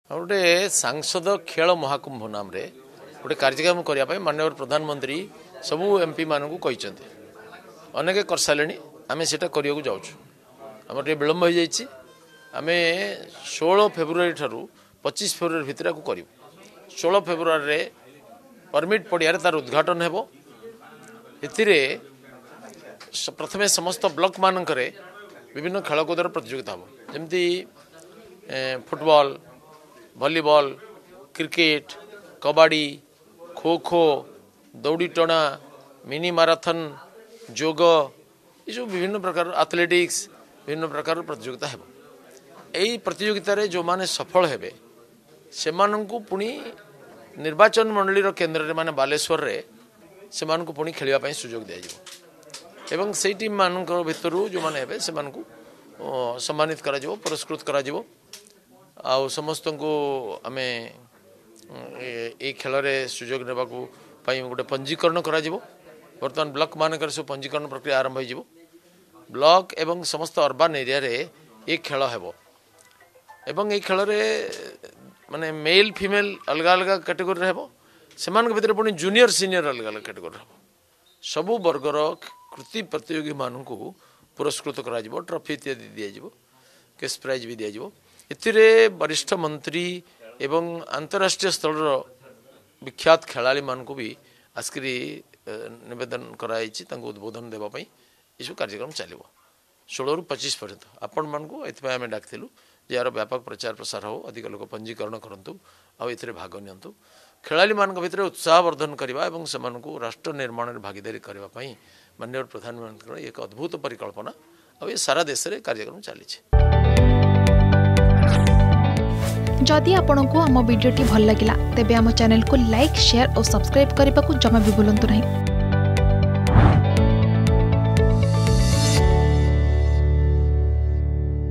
गोटे सांसद खेल महाकुंभ नाम गोटे कार्यक्रम करने माननीय प्रधानमंत्री सबू एमपी मानू कही अनेक कर सारे आम से करने जाऊँ आम विलम्ब हो जाए आम 16 फेब्रुआरी ठारू 25 फेब्रुआरी भितर करूँ 16 फेब्रुआरी परमिट पड़िया तार उद्घाटन हो प्रथमे समस्त ब्लॉक मानक विभिन्न खेलकूदर प्रतियोगिता हम जमती football volleyball cricket kabaddi kho kho दौड़ी टणा मिनी मैराथन योग ये सब विभिन्न प्रकार एथलेटिक्स विभिन्न प्रकार प्रतियोगिता है यही प्रतियोगिता रे जो माने सफल हेबे से माननकु पुणी निर्वाचन मंडली केन्द्र रे माने बालेश्वर रे से माननकु पुणी खेलिया पई सुयोग दिया जिवो एवं से टीम मानक भितरु जो माने हेबे से माननकु सम्मानित करा जिवो पुरस्कृत करा जिवो आ समस्त को आम ये खेल में सुजोग ने गोटे पंजीकरण करा जिवो वर्तमान ब्लॉक मानक सब पंजीकरण प्रक्रिया आरंभ हो ब्लॉक एवं समस्त अर्बन एरिया रे ये खेल हेबो एवं ये खेल रे माने मेल फीमेल अलग अलग कैटेगरी हेबो सेमान भितर पुणी जूनियर सीनियर अलग अलग कैटेगरी हेबो सबु वर्गर कृति प्रतियोगी मानू पुरस्कृत करा जिवो ट्रॉफी इत्यादि दिया जिवो कैश प्राइज भी दिया जिवो इतिरे वरिष्ठ मंत्री एवं अंतरराष्ट्रीय स्तर विख्यात खेलाड़ी मान को भी आसकरी निवेदन कराई उद्बोधन देवाई ये कार्यक्रम चलो 16 ରୁ 25 पर्यंत आपण मानू ये आम डाकिलु यार व्यापक प्रचार प्रसार हो अधिक लोक पंजीकरण करूँ आउ भाग नियंतु खेलाड़ी मान भितर उत्साहवर्धन करने और से राष्ट्र निर्माण में भागीदारी करने माननीय प्रधानमंत्री एक अद्भुत परिकल्पना और ये सारा देश में कार्यक्रम चली जदि आपंक आम भिडी भल लगा तेब आम चैनल को लाइक शेयर और सब्सक्राइब करने को जमा भी भूलु नहीं।